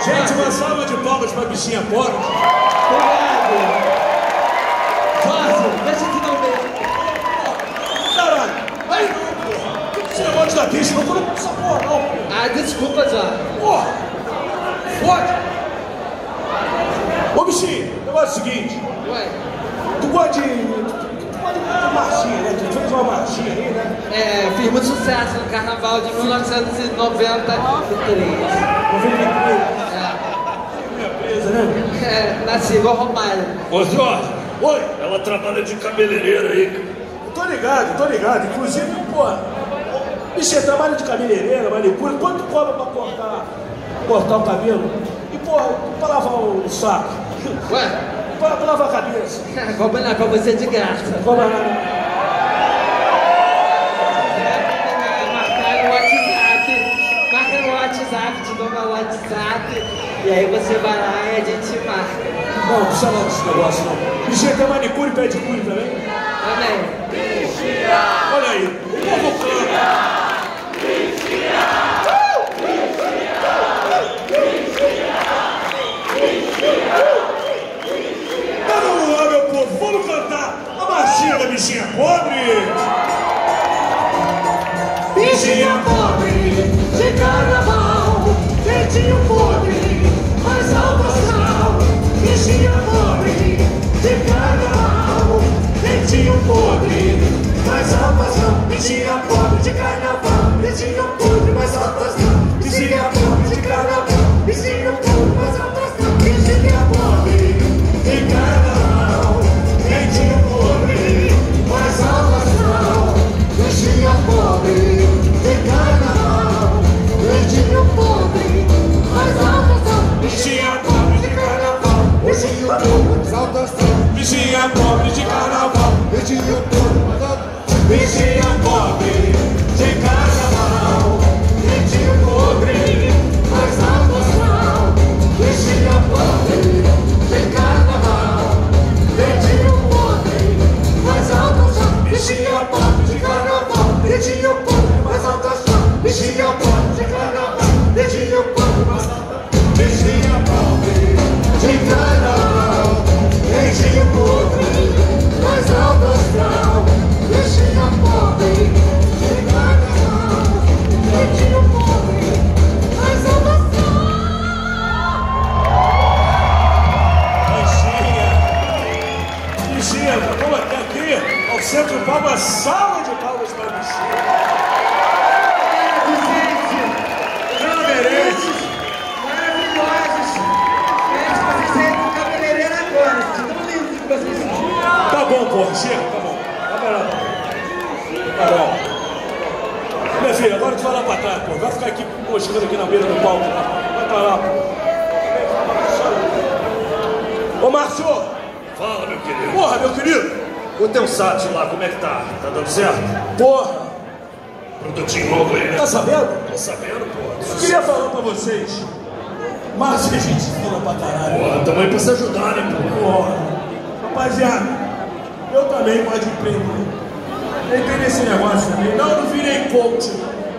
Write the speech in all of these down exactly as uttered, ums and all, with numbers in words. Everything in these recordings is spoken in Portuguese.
Gente, uma salva de palmas pra bichinha pobre. Obrigado. Jorge, deixa eu te dar um beijo. Caralho, vai não, porra. Esse negócio da bicha, não coloca essa porra, não. Ah, desculpa, Jorge. Porra, pode. Ô, bichinho, o negócio é o seguinte. Ué. Tu gosta de... Tu gosta de uma marchinha, né? Tu fez uma marchinha aí, né? É, fiz muito sucesso no carnaval de mil novecentos e noventa e três. noventa e três. É. Minha presa, né? É, nasci igual Romário. Ô, Jorge, Oi, ela trabalha de cabeleireira aí. tô ligado, tô ligado. Inclusive, porra, bichinha, trabalho de cabeleireira, manicure, quanto cobra pra cortar, cortar o cabelo? E, porra, pra lavar o saco? Ué, Pra, pra lavar a cabeça? cobra não, pra você de graça. Cobra nada. Marcar no WhatsApp, marca no WhatsApp, te dou meu WhatsApp, e aí você vai lá e a gente marca. Não, não precisa não desse negócio, não. Bichinha, tem manicure e pedicure também? Amém. Olha aí, o povo canta. Então vamos lá, meu povo, vamos cantar a marchinha da bichinha pobre. Bichinha pobre de carnaval, dentinho podre, mais alto astral. Bichinha pobre de carnaval, dentinho podre, mais alto astral. Bichinha pobre de carnaval, dentinho podre, mais alto astral. Bichinha pobre de carnaval, dentinho podre, mais alto astral. Bichinha pobre de carnaval, dentinho podre, mais alto astral. Bichinha pobre de carnaval, dentinho podre, mais alto astral. Bichinha pobre de carnaval, Dentinho podre, mais alto astral. bichinha pobre de carnaval, Dentinho podre, mais alto astral. bichinha pobre de carnaval, Dentinho podre, mais alto astral. Bichinha podre de carnaval, dentinho podre, mais alto astral. Bichinha pobre de carnaval, dentinho podre, mais alto astral. Bichinha pobre de carnaval, dentinho podre, mais alto astral. Bichinha pobre de carnaval, dentinho podre, mais alto astral. Bichinha pobre de carnaval, dentinho podre, mais alto astral. bichinha. Bichinha, vamos até aqui, ao centro de palmas, salva de palmas para a bichinha. Ela merece. Maravilhosos. Gente, vocês saem do cabeleireiro agora. De tão lindo que vocês são. Tá bom, porra, chega, tá bom. Tá bom, tá bom. Minha filha, agora tu vai lá pra trás, pô. Vai ficar aqui moscando aqui na beira do palco. Vai pra lá, pô. Ô, Márcio! Fala, meu querido. Porra, meu querido! O teu site lá, como é que tá? Tá dando certo? Porra! Produtinho novo aí, né? Tá sabendo? Tô sabendo, pô. Eu queria falar pra vocês. Márcio, a gente fala pra caralho. Porra, tamo aí pra se ajudar, né, pô? Porra! Rapaziada, eu também gosto de empreender. Entrei nesse negócio também. Não, não virei coach.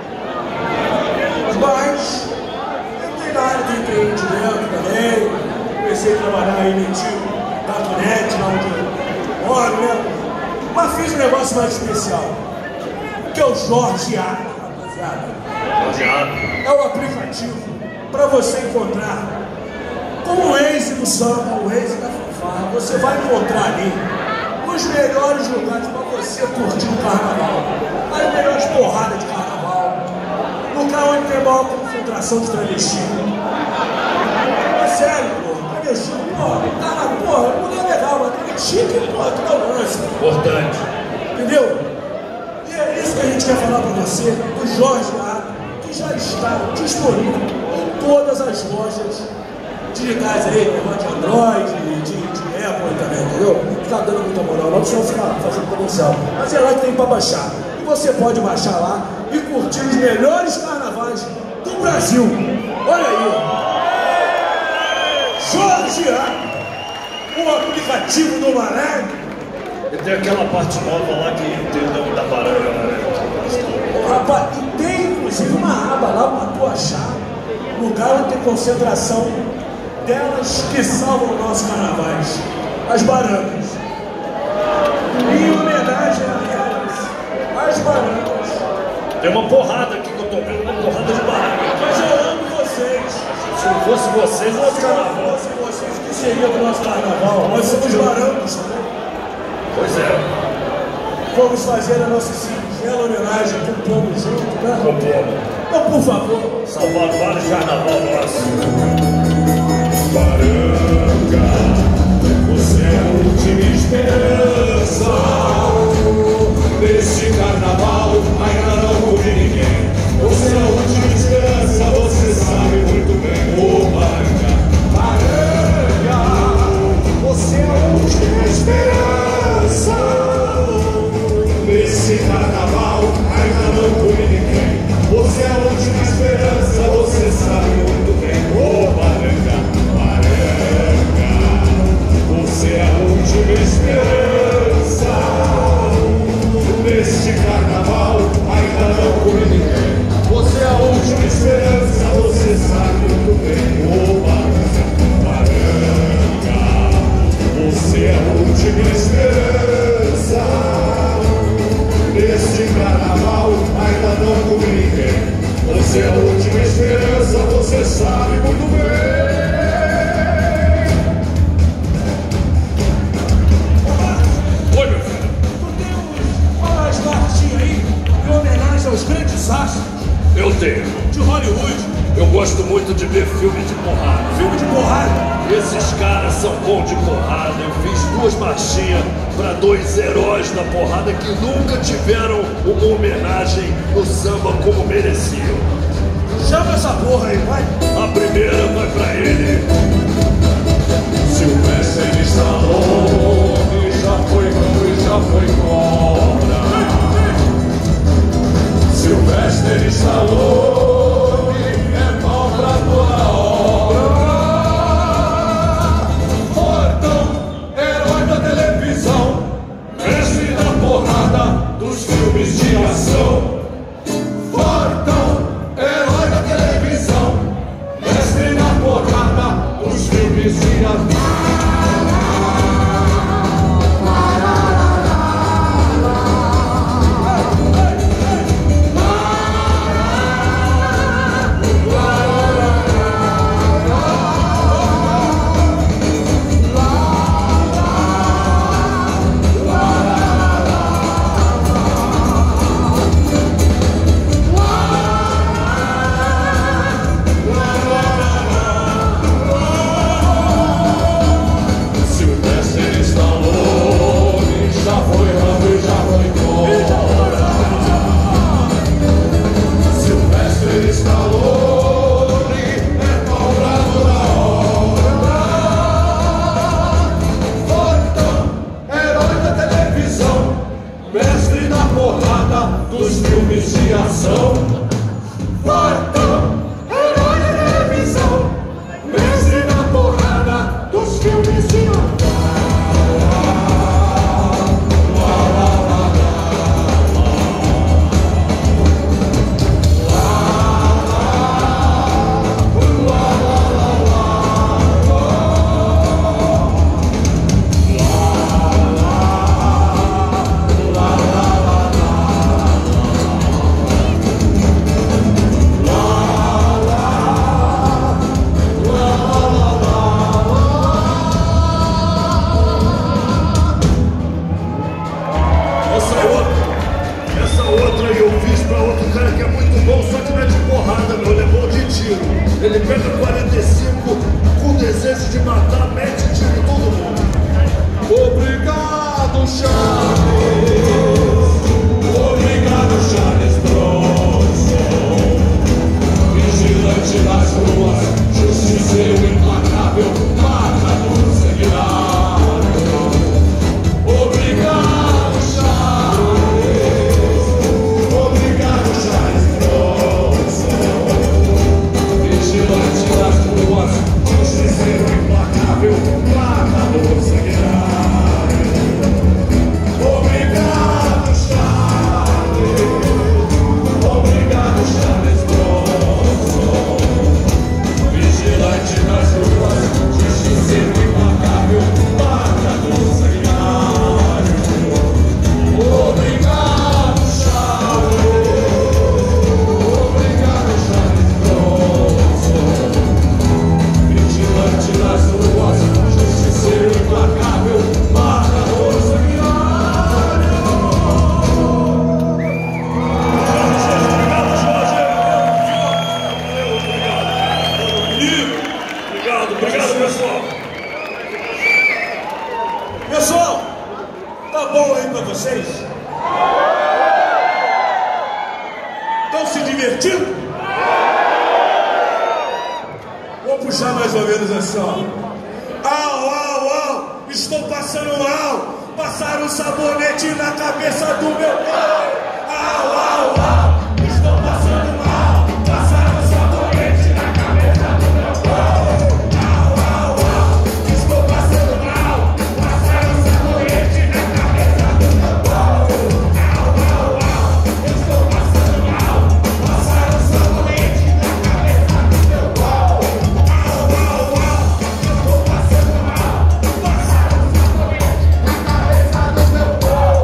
Mas entrei na área de empreendimento também. Comecei a trabalhar aí no antigo Gatunete, lá onde eu moro, né? Mas fiz um negócio mais especial. Que é o Jorge A, rapaziada. Odiado. É o aplicativo para você encontrar com o Waze do samba, o Waze da fanfarra. Você vai encontrar ali os melhores lugares para você curtir o carnaval. As melhores porradas de carnaval. Lugar onde tem maior concentração de travesti. É sério, pô. Travesti, pô. Cara, porra, mulher legal, mas travesti, que porra, que dá um lance. Importante. Entendeu? E é isso que a gente quer falar para você, o Jorge A, que já está disponível em todas as lojas digitais aí, negócio de Android, de, de Apple também, entendeu? Não tá dando muita moral, não precisa ficar fazendo comercial. Mas é lá que tem para baixar. E você pode baixar lá e curtir os melhores carnavais do Brasil. Olha aí, ó. Jorge A, o aplicativo do Mané. E tem aquela parte nova lá que tem o nome da baranga, né? Rapaz, e tem inclusive uma aba lá pra tu achar lugar onde tem concentração delas que salvam o nosso carnavais, as barancas. Em homenagem a elas, as barancas. Tem uma porrada aqui que eu tô vendo, uma porrada de barraca. Mas eu amo vocês. Se não fosse vocês, não Se fosse carnaval. não fosse vocês, o que seria do nosso carnaval? Nós somos barancos também. Pois é, Vamos fazer a nossa singela homenagem com o povo junto, né? com o povo. Então, por favor, Salvar vários carnaval nossos. Baranga, você é a última esperança. Neste carnaval ainda não morri ninguém. Você é a última esperança, você sabe muito bem. Ô Baranga, Baranga, você é a última esperança. Neste carnaval ainda não morri ninguém. Você é a última esperança, você sabe muito bem. Ô Baranga, Baranga, você é a última esperança. Neste carnaval ainda não comi ninguém. Você é a última esperança, você sabe muito bem. Ô Baranga, Baranga, você é a última esperança. Neste carnaval ainda não comi ninguém. Você é a última esperança, você sabe muito bem. Oi, meu filho. tu temos umas marchinhas aí em homenagem aos grandes astros Eu tenho. de Hollywood. Eu gosto muito de ver filme de porrada. Filme de porrada. Esses caras são bons de porrada. Eu fiz duas marchinhas para dois heróis da porrada que nunca tiveram uma homenagem no samba como mereciam. Chama essa porra aí, vai. A primeira vai pra ele. Silvestre Stallone já foi cão e já foi cobra. Silvestre Stallone é pau pra toda obra. Fortão, herói da televisão, mestre da porrada dos filmes de ação. Fortão, herói da televisão, mestre da porrada dos filmes de ação. puxar mais ou menos assim, ó. Au, au, au, estou passando mal. Passaram um sabonete na cabeça do meu pai. Au, au, au, estou passando mal. Passaram um sabonete na cabeça do meu pai. Au, au, au, estou passando mal. Passaram um sabonete na cabeça do meu pai. Au, au, au, estou passando mal. Passaram um sabonete na cabeça do meu pai. Au, au, au, estou passando mal. Passaram um sabonete na cabeça do meu pai.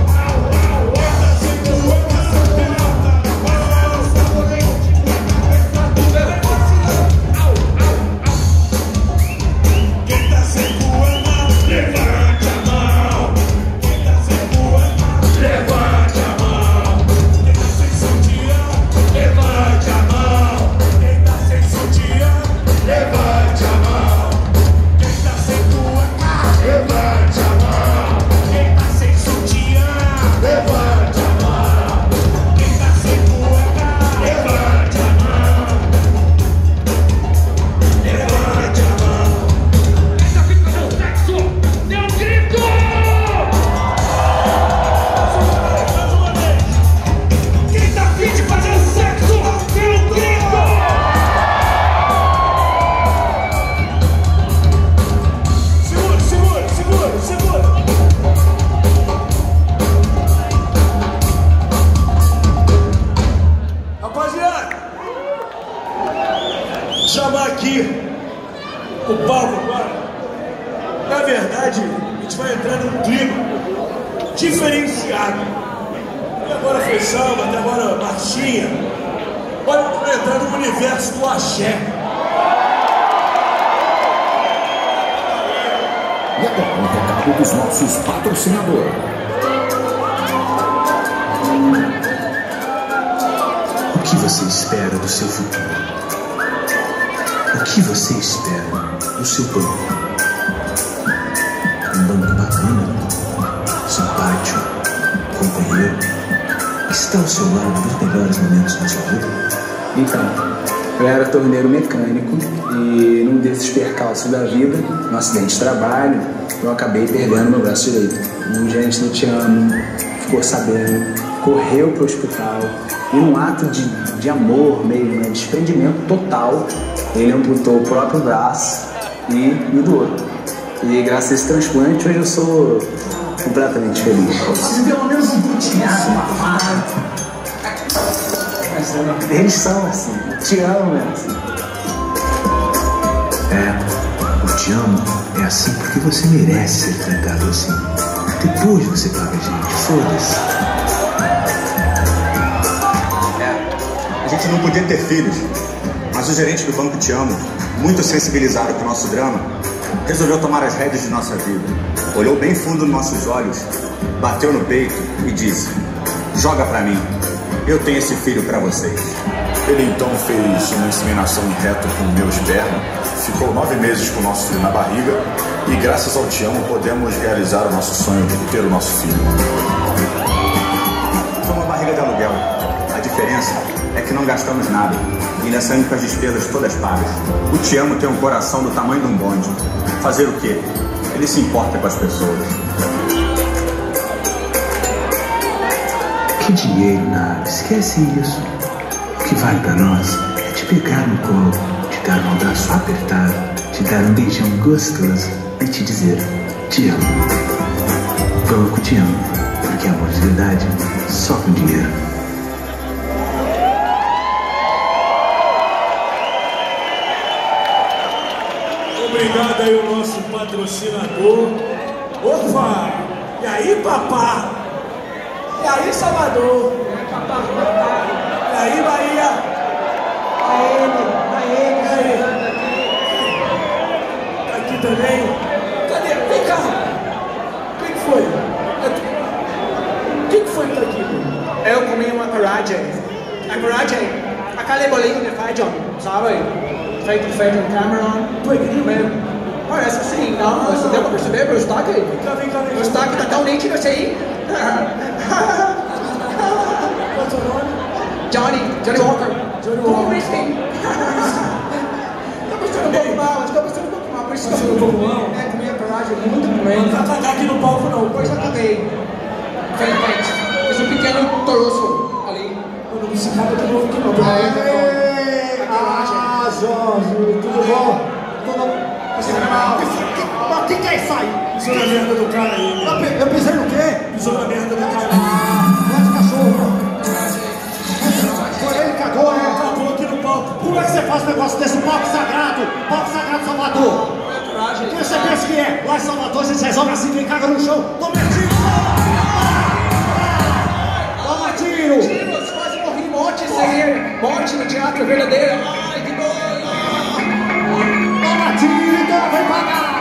Chamar aqui o palco agora. Na verdade, a gente vai entrar num clima diferenciado. Até agora foi samba, até agora marchinha. Agora a gente vai entrar no universo do axé. E agora um recado dos nossos patrocinadores. O que você espera do seu futuro? O que você espera do seu banco? Um banco bacana, simpático, companheiro, que está ao seu lado nos melhores momentos da sua vida? Então, eu era torneiro mecânico e num desses percalços da vida, num acidente de trabalho, eu acabei perdendo meu braço direito. Um gerente do Te Amo ficou sabendo, correu para o hospital e num ato de, de amor mesmo, né, desprendimento total, ele amputou o próprio braço e me doou. E graças a esse transplante, hoje eu sou completamente feliz. Preciso pelo menos embutear uma fala. Eles são assim, te amo, é assim. É, o Te Amo é assim porque você merece ser tratado assim. Depois você paga a gente, foda-se. É, a gente não podia ter filhos, mas o gerente do Banco Te Amo, muito sensibilizado com o nosso drama, resolveu tomar as rédeas de nossa vida. Olhou bem fundo nos nossos olhos, bateu no peito e disse: joga pra mim, eu tenho esse filho pra vocês. Ele então fez uma inseminação em reto com o meu esperma, ficou nove meses com o nosso filho na barriga e graças ao Te Amo podemos realizar o nosso sonho de ter o nosso filho. Foi uma barriga de aluguel. A diferença é que não gastamos nada e ainda saímos com as despesas todas pagas. O Te Amo tem um coração do tamanho de um bonde. Fazer o quê? Ele se importa com as pessoas. Que dinheiro, nada, esquece isso. O que vale pra nós é te pegar no colo, te dar um abraço apertado, te dar um beijão gostoso e te dizer: te amo. Banco Te Amo, porque amor de verdade só com dinheiro. Obrigado aí o nosso patrocinador. Opa! E aí, papá? E aí, Salvador? E aí, Bahia? A ele, a ele, E aí? aqui. Tá aqui também? Cadê? Vem cá! Quem que foi? Quem que foi que tá aqui? Eu comi uma karaage. A karaage, aquele bolinho de feijão, sabe? Feito feijão Cameron. Tu é gringo? Parece sim, não? Você deu pra perceber meu sotaque? Vem cá, vem cá, vem cá. Meu sotaque tá tão nítido assim. Qual é o seu nome? Johnny, Johnny Walker. Johnny Walker. Risking. Tá gostando um pouco isso Você não tomou não? É, comi a coragem muito com ele. Não vai cagar aqui no palco não. Depois eu caguei. Felizmente. Fiz um pequeno toroço ali. Eu não se caga de novo aqui não. Aê! Ah, Jorge, tudo bom? Tudo... Mas o que, que é isso aí? Pisou na merda do cara aí. Eu, pi- eu pisei no quê? Pisou na merda do cara. Vai de cachorro. Foi ele que cagou, né? Acabou aqui no palco. Como é que você faz um negócio desse palco sagrado? Palco sagrado Salvador. O que você pensa que é? Lá em Salvador a gente resolve assim, quem caga no chão. Toma tiro! Toma tiro! Tiros, quase morri, morte sem morte no teatro verdadeiro. Ai, que dor! Toma tiro, então vem pagar!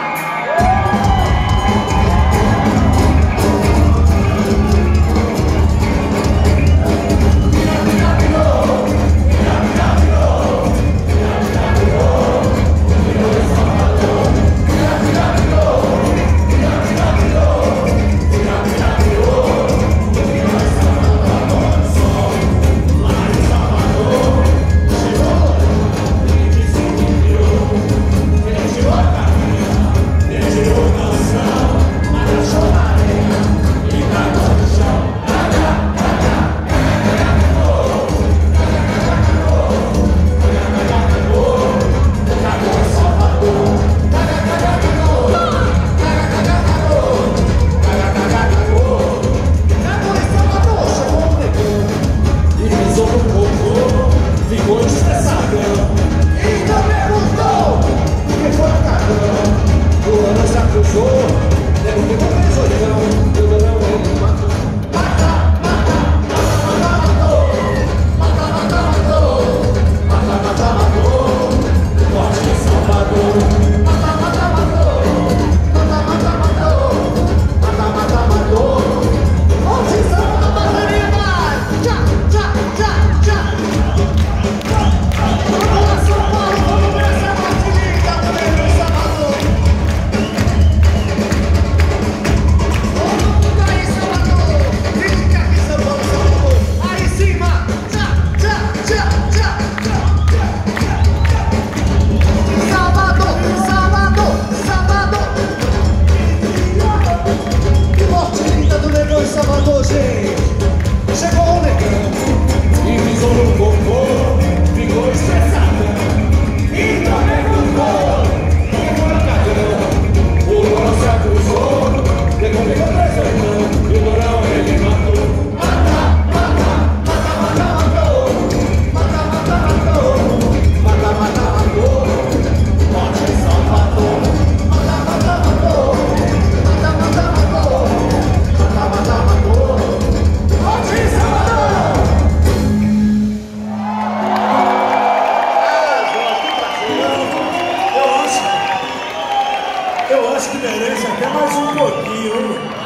Eu acho que merece até mais um pouquinho, hein?